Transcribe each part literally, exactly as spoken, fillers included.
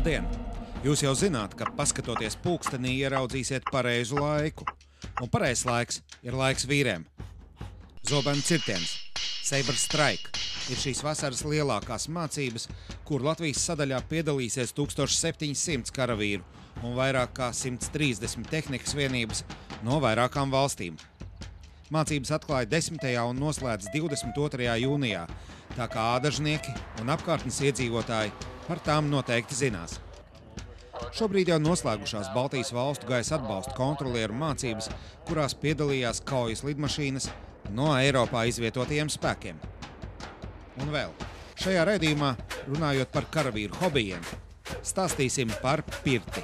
Labdien! Jūs jau zināt, ka paskatoties pulkstenī ieraudzīsiet pareizu laiku. Un pareizs laiks ir laiks vīriem. Zobenu cirtiens, Saber Strike, ir šīs vasaras lielākās mācības, kur Latvijas sadaļā piedalīsies tūkstoš septiņi simti karavīru un vairāk kā simts trīsdesmit tehnikas vienības no vairākām valstīm. Mācības atklāja desmitajā un noslēdz divdesmit otrajā jūnijā, tā kā ādažnieki un apkārtnes iedzīvotāji par tām noteikti zinās. Šobrīd jau noslēgušās Baltijas valstu gaisa atbalsta kontrolieru mācības, kurās piedalījās kaujas lidmašīnas no Eiropā izvietotajiem spēkiem. Un vēl, šajā raidījumā, runājot par karavīru hobijiem, stāstīsim par pirti.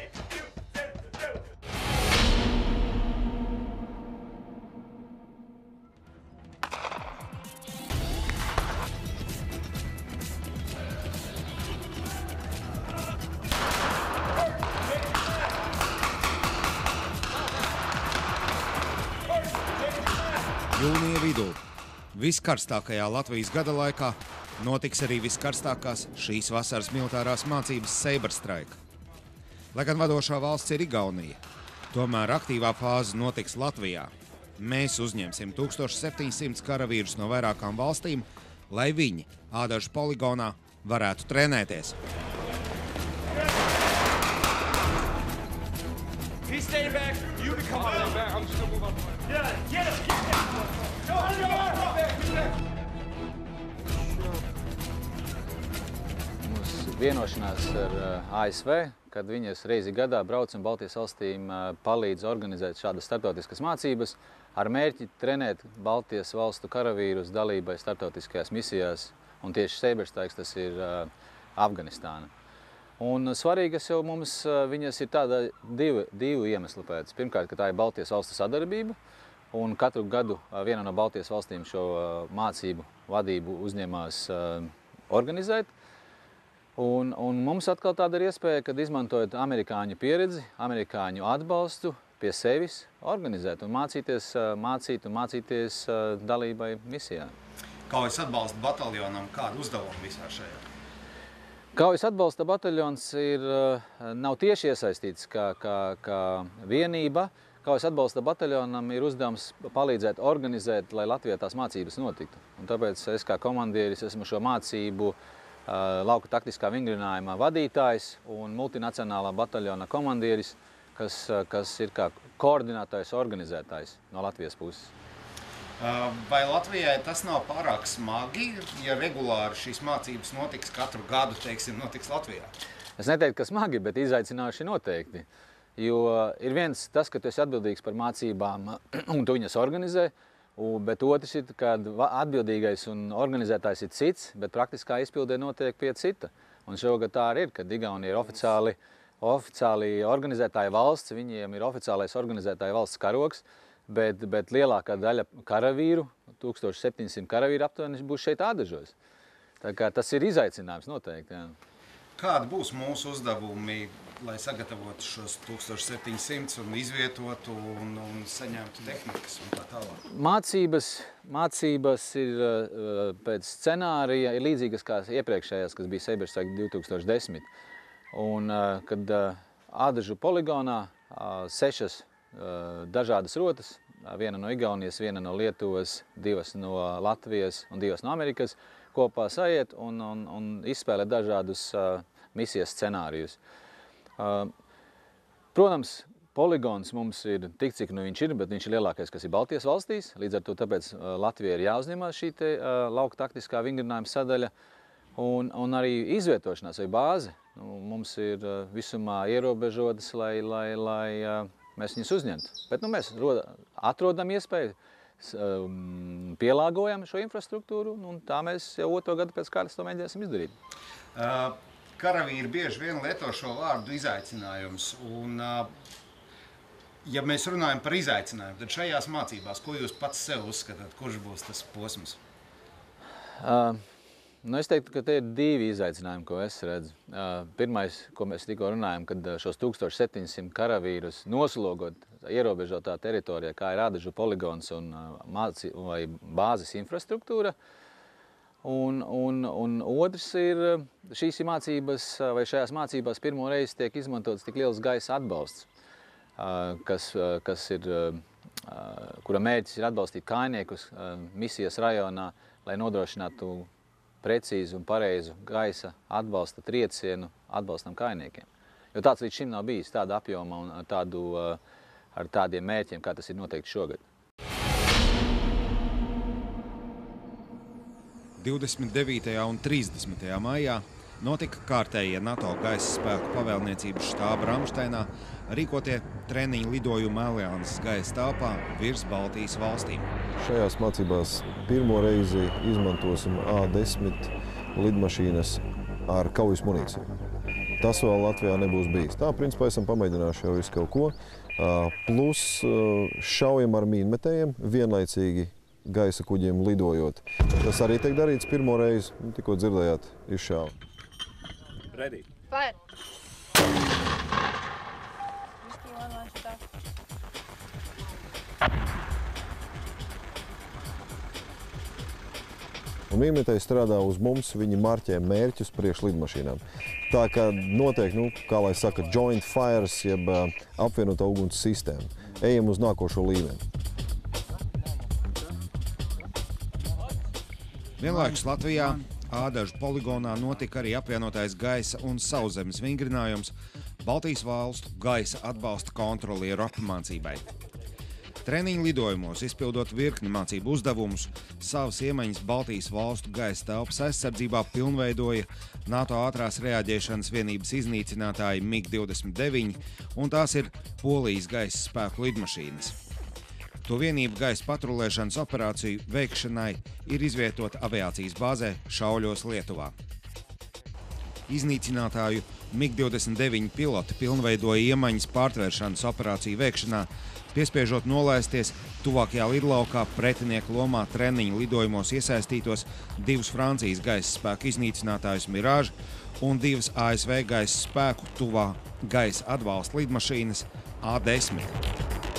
Jūnija vidū, viskarstākajā Latvijas gada laikā, notiks arī viskarstākās šīs vasaras militārās mācības Saber Strike. Lai gan vadošā valsts ir Igaunija, tomēr aktīvā fāze notiks Latvijā. Mēs uzņemsim tūkstoš septiņi simti karavīrus no vairākām valstīm, lai viņi Ādažu poligonā varētu trenēties. He's staying back. You be coming on back. I'm just gonna move up. Yeah, get him. Get him. Go, go, go back. Mums vienošanās ar A S V, kad viņas reizi gadā brauc un Baltijas valstīm palīdz organizēt šādas starptautiskas mācības ar mērķi trenēt Baltijas valstu karavīrus dalībai starptautiskajās misijās, un tieši Saber Strike tas ir Afganistāna. Un svarīgas jau mums viņas ir tāda divu, divu iemeslu pēc. Pirmkārt, ka tā ir Baltijas valstu sadarbība, un katru gadu viena no Baltijas valstīm šo mācību vadību uzņemās organizēt. Un, un mums atkal tāda ir iespēja, kad izmantojot amerikāņu pieredzi, amerikāņu atbalstu pie sevis, organizēt un mācīties, mācīt un mācīties dalībai misijā. Kaujas atbalsta bataljonam kādu uzdevumu visā šajā? Kaujas atbalsta bataljons ir, nav tieši iesaistīts kā, kā, kā vienība. Kaujas atbalsta bataljonam ir uzdevums palīdzēt organizēt, lai Latvijā tās mācības notiktu. Un tāpēc es kā komandieris esmu šo mācību lauka taktiskā vingrinājuma vadītājs un multinacionālā bataljona komandieris, kas, kas ir kā koordinētājs, organizētājs no Latvijas puses. Vai Latvijai tas nav pārāk smagi, ja regulāri šīs mācības notiks katru gadu, teiksim, notiks Latvijā? Es neteiktu, ka smagi, bet izaicinājuši noteikti. Jo ir viens tas, ka tu esi atbildīgs par mācībām un tu viņas organizē, bet otrs ir, kad atbildīgais un organizētājs ir cits, bet praktiskā izpildē notiek pie cita. Un šogad tā arī ir, kad Igaunija ir oficiāli, oficiāli organizētāja valsts, viņiem ir oficiālais organizētāja valsts karogs, Bet, bet lielākā daļa karavīru, tūkstoš septiņi simti karavīru aptuveni, būs šeit Ādažos. Tā kā tas ir izaicinājums noteikti. Jā. Kādi būs mūsu uzdevumi, lai sagatavotu šos tūkstoš septiņi simti un izvietotu un, un saņemtu tehnikas un tā tālāk? Mācības, mācības ir pēc scenārija ir līdzīgas kā iepriekšējās, kas bija Saber Strike divi tūkstoši desmit. Un kad Ādažu poligonā sešas dažādas rotas, viena no Igaunijas, viena no Lietuvas, divas no Latvijas un divas no Amerikas, kopā sajiet un, un, un izspēlē dažādus uh, misijas scenārijus. Uh, protams, poligons mums ir tik, cik nu viņš ir, bet viņš ir lielākais, kas ir Baltijas valstīs, līdz ar to tāpēc uh, Latvija ir jāuzņemās šī te uh, lauka taktiskā vingrinājuma sadaļa un, un arī izvietošanās vai bāze. Nu, mums ir uh, visumā ierobežotas, lai, lai, lai uh, mēs viņus uzņemtu. Bet nu, mēs atrodam iespēju, pielāgojam šo infrastruktūru, un tā mēs jau otro gadu pēc kārtas to mēģināsim izdarīt. Uh, karavīri bieži vien lieto šo vārdu izaicinājums. Un, uh, ja mēs runājam par izaicinājumu, tad šajās mācībās, ko jūs pats sev uzskatāt, kurš būs tas posms? Uh, Nu, es teiktu, ka te ir divi izaicinājumi, ko es redzu. Pirmais, ko mēs tikko runājam, kad šos tūkstoš septiņi simti karavīrus noslogot ierobežotā teritorijā, kā ir Ādažu poligons un māci, vai bāzes infrastruktūra, Un, un, un otrs ir, šīs mācības, vai šajās mācībās pirmo reizi tiek izmantots tik liels gaisa atbalsts, kas, kas ir, kura mērķis ir atbalstīt kājniekus misijas rajonā, lai nodrošinātu precīzu un pareizu gaisa atbalsta triecienu atbalstam kājniekiem. Jo tāds līdz šim nav bijis, tāda apjoma un tādu, ar tādiem mērķiem, kā tas ir noteikti šogad. divdesmit devītajā un trīsdesmitajā maijā notika kārtējie NATO gaisa spēku pavēlniecības štāba Ramšteinā rīkotie treniņu lidojumi alianses gaisa telpā virs Baltijas valstīm. Šajās mācībās pirmo reizi izmantosim A desmit lidmašīnas ar kaujas munīciju. Tas vēl Latvijā nebūs bijis. Tā, principā, esam pamēģinājuši jau visu kaut ko. Plus šaujam ar mīnmetējiem vienlaicīgi gaisa kuģiem lidojot. Tas arī tiek darīts pirmo reizi, tikko dzirdējāt, izšāva. Ready. Fire. Un mīnmetēji strādā uz mums, viņi marķē mērķus priekš lidmašīnām. Tā kā notiek, nu, kā lai saka, joint fires, jeb apvienotā uguns sistēma. Ejam uz nākošo līmeni. Vienlaikus Latvijā Ādažu poligonā notika arī apvienotais gaisa un sauszemes vingrinājums Baltijas valstu gaisa atbalsta kontrolieru apmācībai. Treniņu lidojumos, izpildot virkni mācību uzdevumus, savas iemaņas Baltijas valstu gaisa telpas aizsardzībā pilnveidoja NATO ātrās reaģēšanas vienības iznīcinātāji MiG divdesmit deviņi, un tās ir Polijas gaisa spēku lidmašīnas. To vienību gaisa patrulēšanas operāciju veikšanai ir izvietota aviācijas bāzē Šauļos, Lietuvā. Iznīcinātāju MiG divdesmit deviņi piloti pilnveidoja iemaņas pārtvēršanas operāciju veikšanā, piespiežot nolaisties tuvākajā lidlaukā pretinieku lomā treniņu lidojumos iesaistītos divus Francijas gaisa spēku iznīcinātājus Mirage un divas A S V gaisa spēku tuvā gaisa atbalsta lidmašīnas A desmit.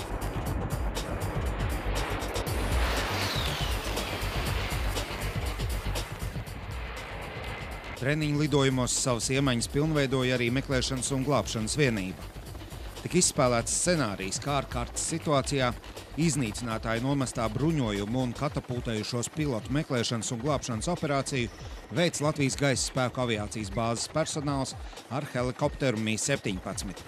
Treniņu lidojumos savas iemaņas pilnveidoja arī meklēšanas un glābšanas vienība. Tik izspēlēts scenārijs, kā ārkārtas situācijā iznīcinātāju nomestā bruņojumu un katapultējušos pilotu meklēšanas un glābšanas operāciju veic Latvijas gaisa spēku aviācijas bāzes personāls ar helikopteru Mi septiņpadsmit.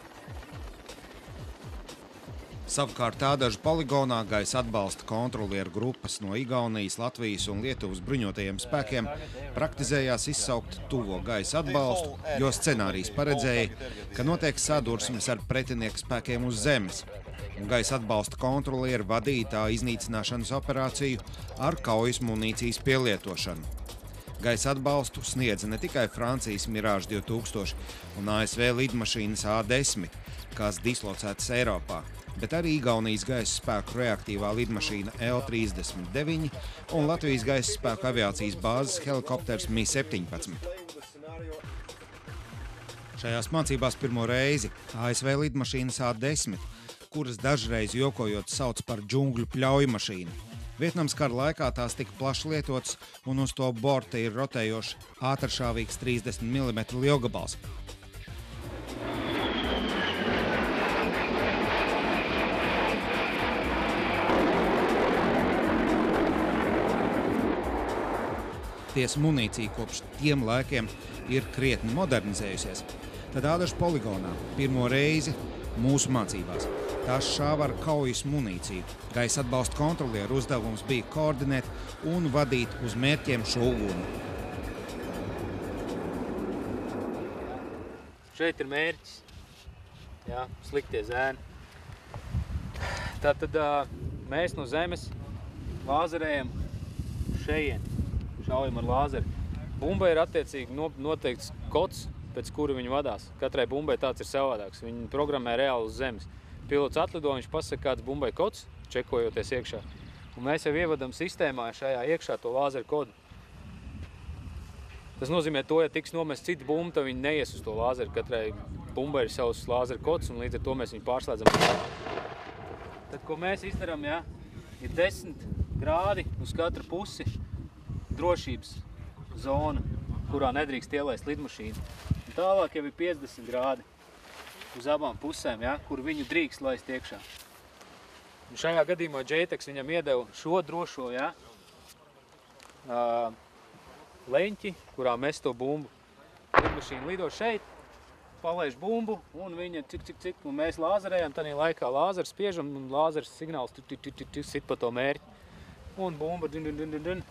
Savukārt Ādažu poligonā gaisa atbalsta kontrolieru grupas no Igaunijas, Latvijas un Lietuvas bruņotajiem spēkiem praktizējās izsaukt tuvo gaisa atbalstu, jo scenārijs paredzēja, ka notiek sadursmes ar pretinieku spēkiem uz zemes, un gaisa atbalsta kontrolieri vadīja tā iznīcināšanas operāciju ar kaujas munīcijas pielietošanu. Gaisa atbalstu sniedza ne tikai Francijas Mirage divi tūkstoši un A S V lidmašīnas A desmit, kas dislocētas Eiropā, bet arī Igaunijas gaisa spēku reaktīvā lidmašīna L trīsdesmit deviņi un Latvijas gaisa spēku aviācijas bāzes helikopters Mi septiņpadsmit. Šajās mācībās pirmo reizi A S V lidmašīnas A desmit, kuras dažreiz jokojot sauc par džungļu pļauju mašīnu. Vietnams kara laikā tās tika plaši lietotas un uz to borta ir rotējošs ātršāvīgs trīsdesmit milimetru lielgabals. Tiesa munīcija kopš tiem laikiem ir krietni modernizējusies. Tad Ādažu poligonā pirmo reizi mūsu mācībās tās šāva ar kaujas munīciju. Gaisa atbalsta kontrolieru uzdevums bija koordinēt un vadīt uz mērķiem šo uguni. Šeit ir mērķis, jā, sliktie zēni. Tātad mēs no zemes lāzerējam šeien. Šaujam ar lāzeri. Bumbai ir attiecīgi noteikts kods, pēc kura viņi vadās. Katrai bumbai tāds ir savādāks. Viņi programmē reāli uz zemes. Pilots atlido, viņš pasaka, kāds bumbai kods, čekojoties iekšā. Un mēs jau ievadam sistēmā šajā iekšā to lāzeru kodu. Tas nozīmē to, ja tiks nomest cita bumba, tad viņi neies uz to lāzeru. Katrai bumbai ir savs lāzeru kods, un līdz ar to mēs viņu pārslēdzam. Tad, ko mēs izdarām, jā, ir desmit grādi uz katru pusi drošības zona, kurā nedrīkst ielaist lidmašīnu. Un tālāk jau ir piecdesmit grādi uz abām pusēm, ja, kur viņu drīkst laist iekšā. Un šajā gadījumā J TEX viņam iedeva šo drošo, ja, uh, leņķi, kurā mēs to bumbu. Lidmašīna lido šeit, palaiž bumbu, un viņa cik, cik, cik, un mēs lāzerējam, tādā laikā lāzers spiežam, un lāzers signāls tik, tik, tik, tik, sit pa to mērķi. Un bumba, dun, dun, dun, dun,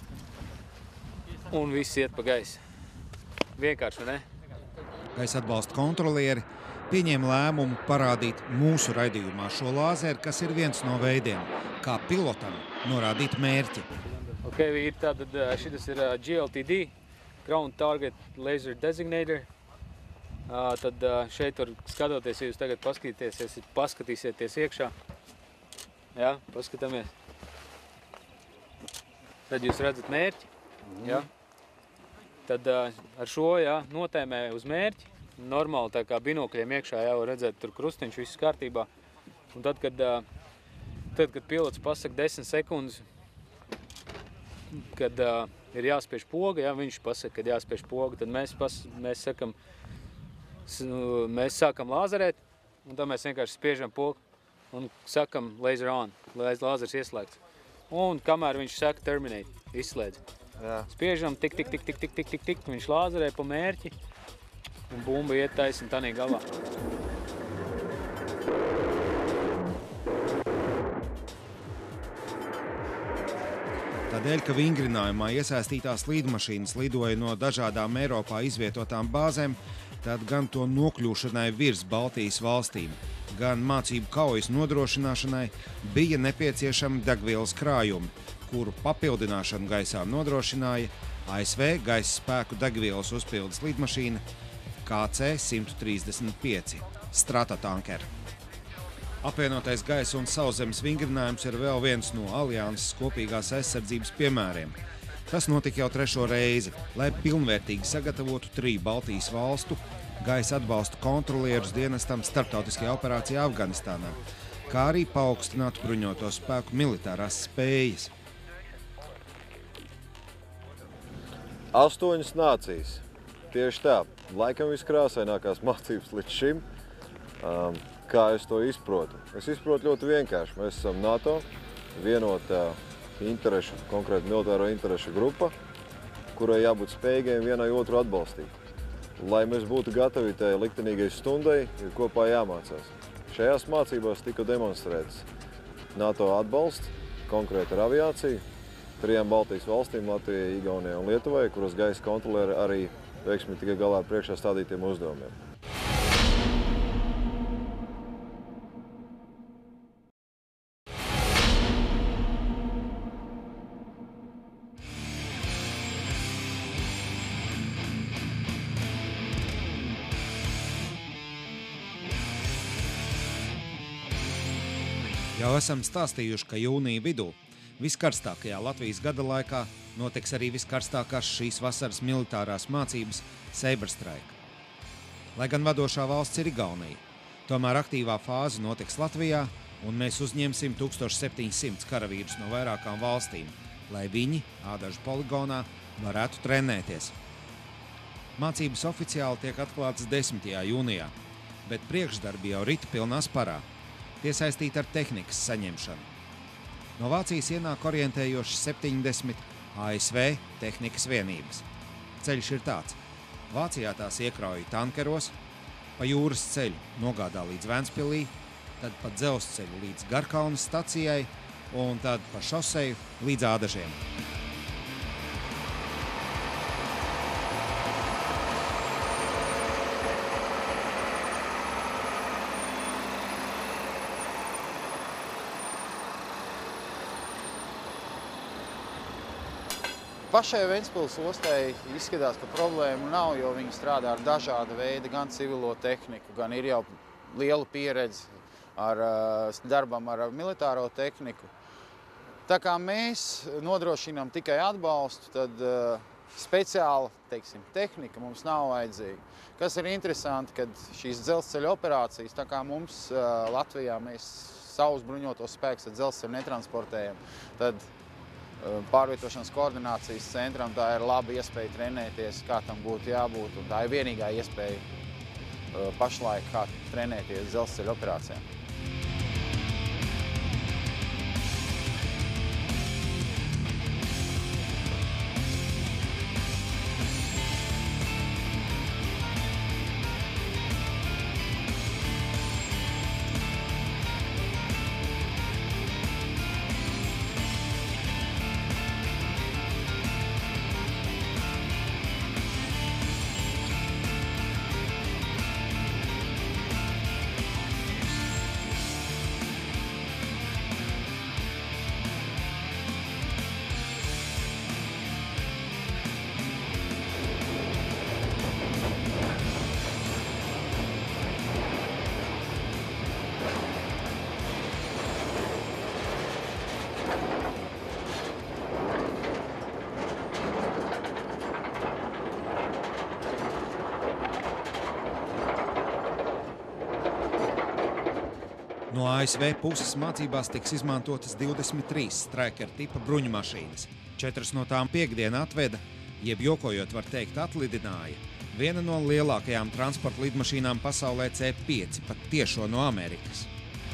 un viss iet pa gaisu. Vienkārši, vai ne? Gaisa atbalsta kontrolieri pieņēma lēmumu parādīt mūsu raidījumā šo lāzeru, kas ir viens no veidiem, kā pilotam norādīt mērķi. Ok, ir tātad, šitas ir G L T D, Ground Target Laser Designator. Tad šeit var skatoties, ja jūs tagad paskatīties, paskatīsieties iekšā. Jā, paskatāmies. Tad jūs redzat mērķi. Jā. Tad ar šo, jā, notēmē uz mērķi. Normāli tā kā binokļiem iekšā jau redzēt tur krustiņš, viss kārtībā. Un tad, kad, tad, kad pilots pasaka desmit sekundes, kad uh, ir jāspiež poga, ja viņš pasaka, kad jāspiež poga, tad mēs, pas, mēs sakam, mēs sākam lāzerēt, un tad mēs vienkārši spiežam pogu un sakam laser on, lāzers ieslēgts. Un kamēr viņš saka terminate, izslēdz. Jā. Spiežam, tik, tik, tik, tik, tik, tik, tik, tik, viņš lāzerē pa mērķi, un bumba iet taisni tanī galā. Tādēļ, ka vingrinājumā iesaistītās lidmašīnas lidoja no dažādām Eiropā izvietotām bāzēm, tad gan to nokļūšanai virs Baltijas valstīm, gan mācību kaujas nodrošināšanai bija nepieciešami degvielas krājumi, kuru papildināšanu gaisā nodrošināja A S V gaisa spēku degvielas uzpildes lidmašīna K C simt trīsdesmit pieci Stratotanker. Apvienotais gaisa un sauszemes vingrinājums ir vēl viens no alianses kopīgās aizsardzības piemēriem. Tas notika jau trešo reizi, lai pilnvērtīgi sagatavotu triju Baltijas valstu gaisa atbalsta kontrolierus dienestam starptautiskajā operācijā Afganistānā, kā arī paaugstinātu bruņoto spēku militārās spējas. Astoņas nācijas. Tieši tā. Laikam viskrāsainākās mācības līdz šim. Um, kā es to izprotu? Es izprotu ļoti vienkārši. Mēs esam NATO, vienotā interešu, konkrēti militāro interešu grupa, kurai jābūt spējīgiem vienai otru atbalstīt. Lai mēs būtu gatavi tai liktenīgai stundai, ir kopā jāmācās. Šajās mācībās tika demonstrēts NATO atbalsts, konkrēti ar aviāciju, trijām Baltijas valstīm, Latvijai, Igaunijai un Lietuvai, kuras gaisa kontrolieri arī veiksmīgi tika galā ar priekšā stādītiem uzdevumiem. Jau esam stāstījuši, ka jūnija vidū viskarstākajā Latvijas gada laikā notiks arī viskarstākās šīs vasaras militārās mācības Saber Strike. Lai gan vadošā valsts ir Igaunija, tomēr aktīvā fāze notiks Latvijā, un mēs uzņemsim tūkstoš septiņsimt karavīrus no vairākām valstīm, lai viņi Ādažu poligonā varētu trenēties. Mācības oficiāli tiek atklātas desmitajā jūnijā, bet priekšdarbi jau rita pilnā sparā, piesaistīti ar tehnikas saņemšanu. No Vācijas ienāk orientējoši septiņdesmit A S V tehnikas vienības. Ceļš ir tāds. Vācijā tās iekrauja tankeros, pa jūras ceļu nogādā līdz Ventspilī, tad pa dzelzceļu līdz Garkalnes stacijai un tad pa šoseju līdz Ādažiem. Pašai Ventspils ostai izskatās, ka problēmu nav, jo viņi strādā ar dažādu veidu, gan civilo tehniku, gan ir jau liela pieredze ar darbam ar militāro tehniku. Tā kā mēs nodrošinām tikai atbalstu, tad speciāla, teiksim, tehnika mums nav vajadzīga. Kas ir interesanti, kad šīs dzelzceļa operācijas, tā kā mums Latvijā mēs savus bruņotos spēkus ar dzelzceļu netransportējam, tad pārvietošanas koordinācijas centram, tā ir laba iespēja trenēties, kā tam būtu jābūt, un tā ir vienīgā iespēja pašlaik, kā trenēties dzelzceļa operācijām. No A S V puses mācībās tiks izmantotas divdesmit trīs Stryker tipa bruņu mašīnas. Četras no tām piekdien atveda, jeb jokojot var teikt atlidināja, viena no lielākajām transporta lidmašīnām pasaulē C pieci, pat tiešo no Amerikas.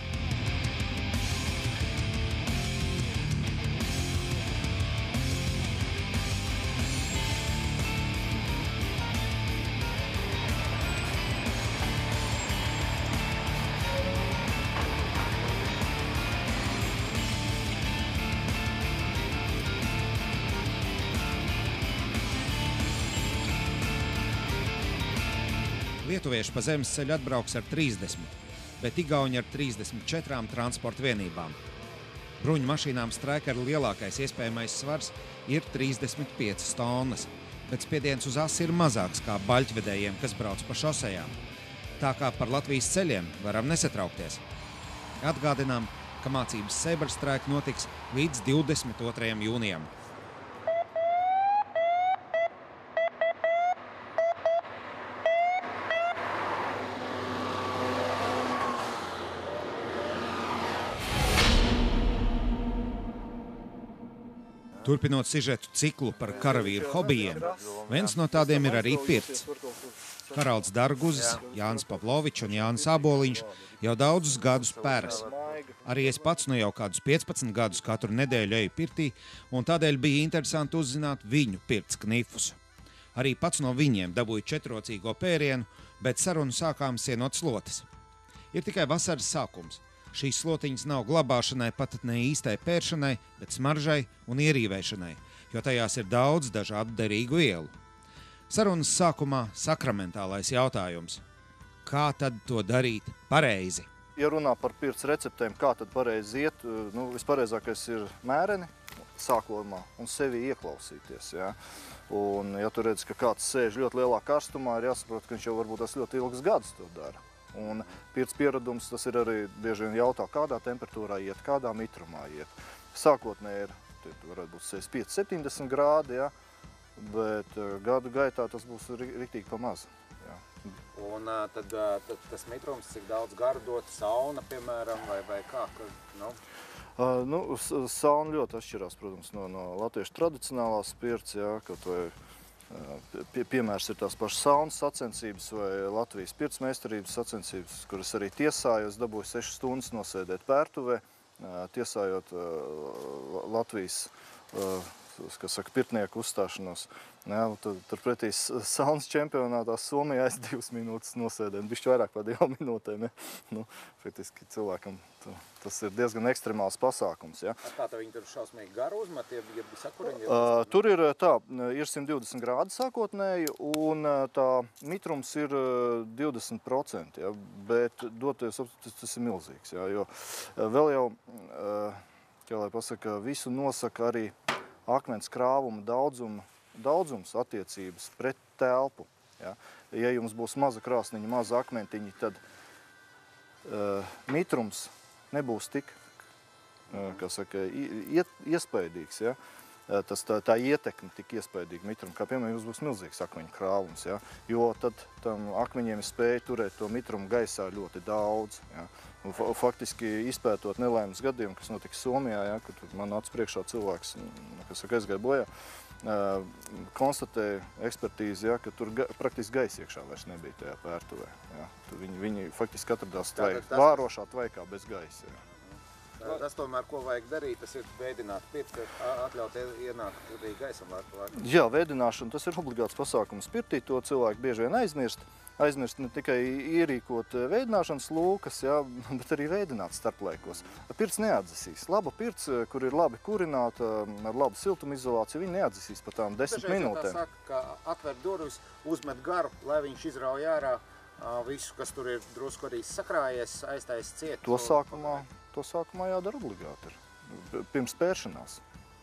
Lietuvieši pa zemes ceļu atbrauks ar trīsdesmit, bet igauņi ar trīsdesmit četrām transporta vienībām. Bruņu mašīnām Stryker lielākais iespējamais svars ir trīsdesmit piecas tonnas, bet spiediens uz asi ir mazāks kā baļķvedējiem, kas brauc pa šosejām. Tā kā par Latvijas ceļiem varam nesatraukties. Atgādinām, ka mācības Saberstrike notiks līdz divdesmit otrajam jūnijam. Turpinot sižetu ciklu par karavīru hobijiem, viens no tādiem ir arī pirts. Haralds Darguzis, Jānis Pavlovičs un Jānis Āboliņš jau daudzus gadus pēras. Arī es pats nu jau kādus piecpadsmit gadus katru nedēļu eju pirtī, un tādēļ bija interesanti uzzināt viņu pirts knifus. Arī pats no viņiem dabūja četrocīgo pērienu, bet sarunu sākām sienot slotes. Ir tikai vasaras sākums. Šīs slotiņas nav glabāšanai, pat ne īstai pēršanai, bet smaržai un ierīvēšanai, jo tajās ir daudz dažādu derīgu ielu. Sarunas sākumā sakramentālais jautājums. Kā tad to darīt pareizi? Ja runā par pirts receptēm, kā tad pareizi iet, nu, vispareizākais ir mēreni sākumā un sevi ieklausīties. Ja? Un, ja tu redz, ka kāds sēž ļoti lielā karstumā, ir jāsaprot, ka viņš jau varbūt tas ļoti ilgus gadus to dara. Un pirts pieredums tas ir arī bieži vien jautā, kādā temperatūrā iet, kādā mitrumā iet. Sākotnēji ir, varētu būt sešdesmit pieci septiņdesmit grādi, ja, bet gadu gaitā tas būs riktīgi pa maz. Ja. Un tad, tad tas mitrums, cik daudz garu dot, sauna, piemēram, vai, vai kā? Nu? Uh, nu, sauna ļoti atšķirās, protams, no, no latviešu tradicionālās pirts, ja, kaut vai Pie, piemērs ir tās pašas saunas sacensības vai Latvijas pirtsmeistarības sacensības, kuras arī tiesāju. Es dabūju sešas stundas nosēdēt pērtuvē, tiesājot Latvijas, kas saka, pirtnieku uzstāšanos. Jā, tad, tad pretī saunas čempionātā Somijā es divas minūtes nosēdēju, bišķi vairāk par divām minūtēm. Ja. Nu, faktiski cilvēkam tas ir diezgan ekstremāls pasākums. Ja. Kā tā viņi tur šausmīgi garu uzmet, ja, ja sakuriņi? Uh, tur ir tā, ir simt divdesmit grādi sākotnēji, un tā mitrums ir divdesmit procenti, ja, bet doties tas ir milzīgs. Ja, jo vēl jau, kā lai pasaka, visu nosaka arī akmens krāvuma daudzuma, daudzums attiecības pret telpu. Ja, ja jums būs maza krāsniņa, maza akmentiņa, tad uh, mitrums nebūs tik, uh, kā saka, iet, iespaidīgs. Ja? tas, tā, tā ietekme tik iespējīgi mitrumu, kā piemēram jums būs milzīgs akmeņu krāvums, ja? Jo tad tam akmeņiem ir spēja turēt to mitrumu gaisā ļoti daudz. Ja? Un faktiski izpētot nelaimes gadījumu, kas notika Somijā, ja? Kad man acu priekšā cilvēks, kas saka, aizgāja bojā, konstatēja ekspertīzi, ja? Ka tur ga, praktiski gaisa iekšā vairs nebija tajā pērtuvē. Ja? Viņi, viņi faktiski atradās tvaik, vārošā tvaikā bez gaisa. Ja? Tas tomēr, ko vajag darīt, tas ir veidināt pirti, atļaut ienākt arī gaisam laiku. Jā, veidināšana, tas ir obligāts pasākums pirtī, to cilvēki bieži vien aizmirst. Aizmirst ne tikai ierīkot veidināšanas lūkas, jā, bet arī veidināt starplaikos. Pirts neatdzesīs. Laba pirts, kur ir labi kurināta, ar labu siltumizolāciju, viņi neatdzesīs pat tām desmit minūtēm. Tā saka, ka atver durvis, uzmet garu, lai viņš izrauj ārā visu, kas tur ir drusku arī sakrājies, aiztais ciet. To sākumā. To sākumā jādara obligāti ir, pirms pēršanās.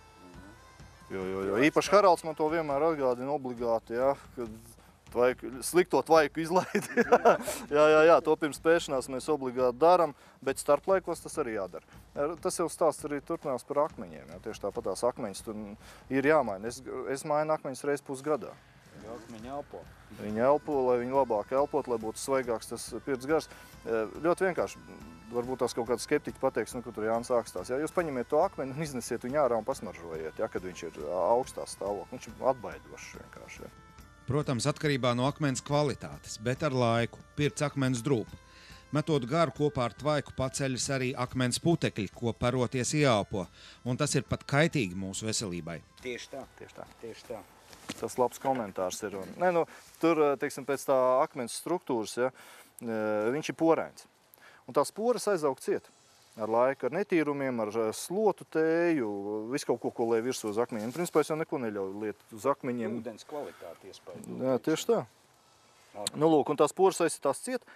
Jo, jo, jo īpaši Haralds man to vienmēr atgādina obligāti, ja, kad tvaiku, slikto tvaiku izlaid. jā, jā, jā, to pirms pēršanās mēs obligāti daram, bet starplaikos tas arī jādara. Tas jau stāsts arī turpinās par akmeņiem. Ja, tieši tāpat tās akmeņas tur ir jāmaina. Es, es mainu akmeņus reiz pusgadā. Viņi elpo. Viņi elpo, lai viņi labāk elpot, lai būtu svaigāks tas pirts gars. Ļoti vienkārši. Varbūt tās kaut kāds skeptiķi pateiks, nu, ka tur Jānis ākstās. Ja? Jūs paņemiet to akmeni un iznesiet viņu ārā un pasmaržojiet, ja? Kad viņš ir augstā stāvokļa. Viņš ir atbaidošs vienkārši. Ja? Protams, atkarībā no akmens kvalitātes, bet ar laiku pirts akmens drūp. Metot garu kopā ar tvaiku paceļas arī akmens putekļi, ko paroties ieelpo. Un tas ir pat kaitīgi mūsu veselībai. Tieši tā. Tieši tā. Tieši tā. Tas labs komentārs ir. Un, ne, nu, tur, teiksim, pēc tā akmens struktūras, ja, viņš ir porēns. Un tās poras aizaug ciet ar laiku, ar netīrumiem, ar slotu tēju, visu kaut ko, ko lai virsū uz akmeņiem. Principā es jau neko neļauju liet uz akmeņiem. Ūdens kvalitāti iespēju. Jā, tieši tā. Nu, lūk, un tās poras aizsitās ciet,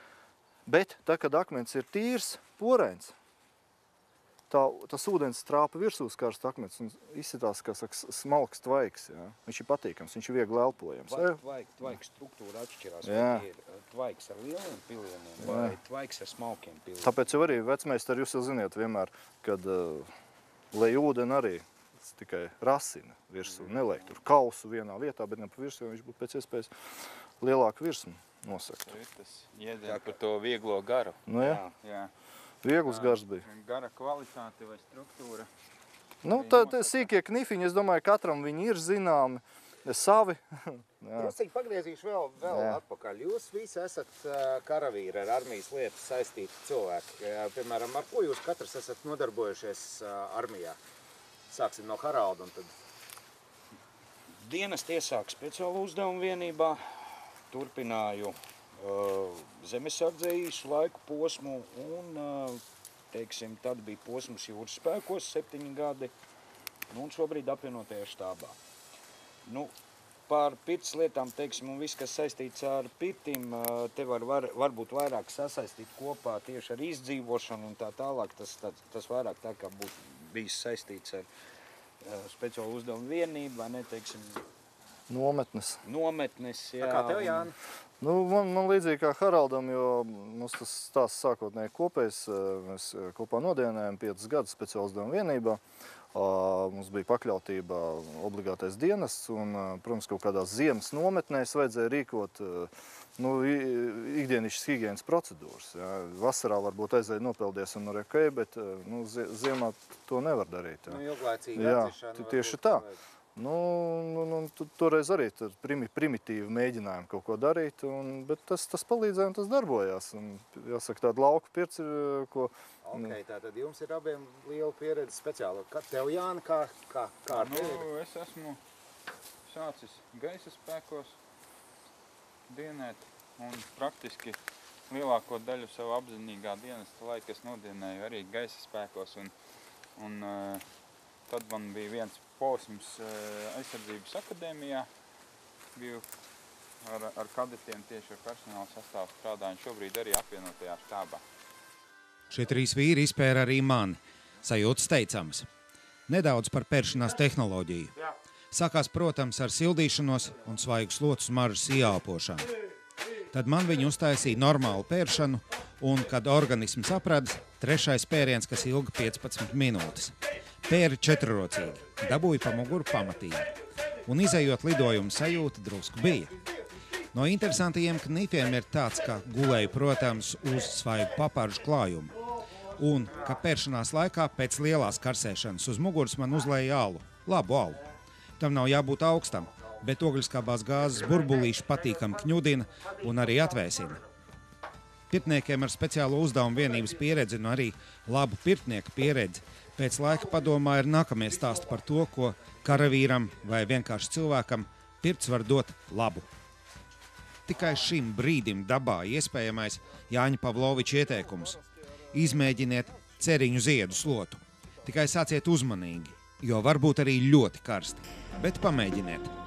bet tā, kad akmens ir tīrs, porēns, tā, tas ūdens trāpa virsū uz karsta akmens un izsitās, kā saka, smalks tvaiks. Jā. Viņš ir patīkams, viņš ir viegli elpojams. Vai tvaik, tvaik struktūra atšķirās? Vai ir tvaiks ar lieliem pilieniem vai tvaiks ar smalkiem pilieniem? Tāpēc jau arī vecmeistari, jūs jau ziniet vienmēr, kad uh, lej ūdeni arī tikai rasina virsū, neliek tur kausu vienā vietā, bet ne pa virsū, viņš būtu pēc iespējas lielāku virsmu nosakt. Tas iedēļ par to vieglo garu. Nu, jā. jā. Viegls gars bija. Gara kvalitāte vai struktūra. Nu, tā, tā sīkie knifiņi, es domāju, katram viņi ir zināmi, savi. Drusīgi pagriezīšu vēl, vēl atpakaļ. Jūs visi esat karavīri, ar armijas lietas saistīti cilvēki. Piemēram, ar ko jūs katrs esat nodarbojušies armijā? Sāksim no Haralda un tad. Dienas iesāk speciālu uzdevumu vienībā, turpināju uh, zemesardzē īsu laiku posmu un, uh, teiksim, tad bija posms jūras spēkos septiņi gadi, nu, un šobrīd apvienotajā štābā. Nu, par pirts lietām, teiksim, un viss, kas saistīts ar pirtim, uh, te var, var varbūt vairāk sasaistīt kopā tieši ar izdzīvošanu un tā tālāk, tas, tas, tas vairāk tā kā būtu bijis saistīts ar speciālu uzdevumu vienību, vai ne, teiksim, nometnes. Nometnes, jā. Kā tev, Jāni? Nu, man, man līdzīgi kā Haraldam, jo mums tas stāsts sākotnēji kopējs, mēs kopā nodienējam piecus gadus speciālu uzdevumu vienībā. Mums bija pakļautība obligātais dienests un, protams, kaut kādās ziemas nometnēs vajadzēja rīkot nu, ikdienišķas higienas procedūras. Ja. Vasarā varbūt aizēja nopeldies un ar ok, bet nu, ziemā to nevar darīt. Ja. Nu, ilglaicīgi atzišana. Tieši tā. Nu, nu, nu, toreiz arī primi, primitīvi mēģinājām kaut ko darīt, un, bet tas, tas palīdzēja un tas darbojās. Un, jāsaka, tāda lauku pirts ir, ko... Ok, tātad jums ir abiem liela pieredze speciāli. Kā tev, Jāni, kā, kā, kā ar tevi? Nu, es esmu sācis gaisa spēkos dienēt, un praktiski lielāko daļu savu apzinīgā dienesta laika es nodienēju arī gaisa spēkos, un, un uh, tad man bija viens posms uh, aizsardzības akadēmijā, biju ar, ar kadetiem tieši ar personāla sastāvu strādāju, un šobrīd arī apvienotajā štābā. Šie trīs vīri izpēra arī mani. Sajūtas teicamas. Nedaudz par pēršanās tehnoloģiju. Sākās, protams, ar sildīšanos un svaigu slotu smaržas ieelpošanu. Tad man viņi uztaisīja normālu pēršanu, un, kad organisms apradas, trešais pēriens, kas ilga piecpadsmit minūtes. Pēri četrrocīgi, dabūja pa muguru pamatīgi. Un izejot lidojumu sajūta drusku bija. No interesantajiem knifiem ir tāds, ka gulēju, protams, uz svaigu paparžu klājumu. Un ka pēršanās laikā pēc lielās karsēšanas uz muguras man uzlēja alu, labu alu. Tam nav jābūt augstam, bet ogļskābās gāzes burbulīši patīkam kņudina un arī atvēsina. Pirtniekiem ar speciālo uzdevumu vienības pieredzi un arī labu pirtnieku pieredzi pēc laika padomā ir nākamie stāsti par to, ko karavīram vai vienkārši cilvēkam pirts var dot labu. Tikai šim brīdim dabā iespējamais Jāņa Pavloviča ieteikums. Izmēģiniet ceriņu ziedu slotu. Tikai sāciet uzmanīgi, jo var būt arī ļoti karsti, bet pamēģiniet.